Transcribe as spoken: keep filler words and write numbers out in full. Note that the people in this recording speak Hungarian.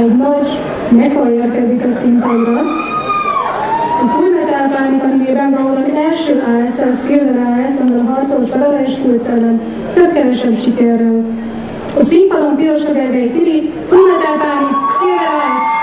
egy nagy mecha érkezik a színpadra. A Full Metal Panic animében Gauron első á es el, Silver á es, amivel harcol Szagara és Kulc ellen, több kevesebb sikerrel. A színpadon Piroska Gergely Piri, Full Metal Panic, Silver á es.